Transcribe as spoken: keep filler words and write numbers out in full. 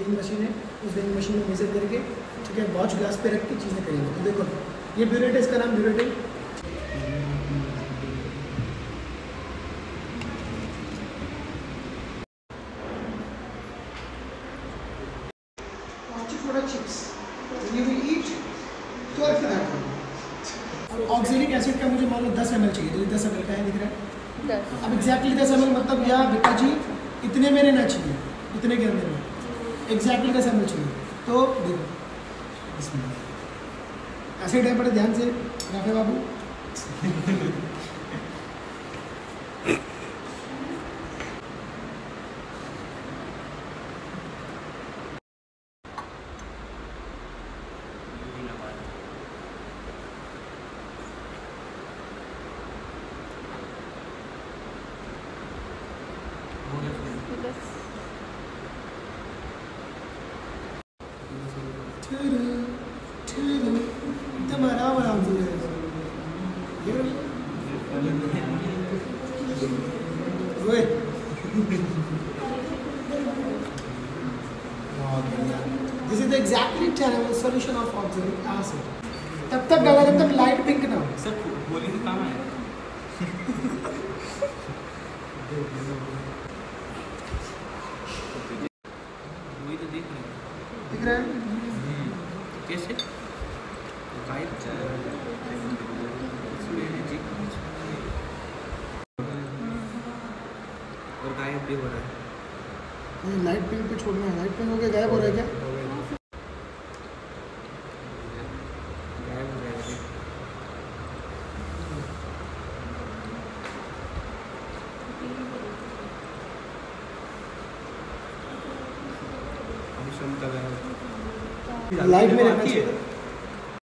Weighing machine है, उस weighing machine में मेजर करके ठीक है वॉच ग्लास पे रख के चीज़ें करेंगे। तो देखो ये ब्यूरेट है, इसका नाम ब्यूरेट है। ऑक्जेलिक एसिड का मुझे मान लो दस एम एल चाहिए, तो दस एम एल का है दिख रहा है। अब एग्जैक्टली दस एम एल मतलब या बेटा जी इतने में रहना चाहिए, इतने के अंदर में एग्जैक्टली दस एम एल चाहिए। तो देखो इसमें एसिड है, बड़े ध्यान से राफे बाबू एकदम आराम आराम से this is exactly solution of oxalic acid. तब तक डाला जब तक लाइट पिंक ना हो। सर बोली तो काम है। वही तो देख रहे हैं। दिख रहा है कैसे गायब और गायब भी हो रहा है। लाइट पिंक पे छोड़ना है, लाइट पिंक हो गया गायब हो रहा है क्या? गायब हो रहा है। लाइट में रहना चाहिए।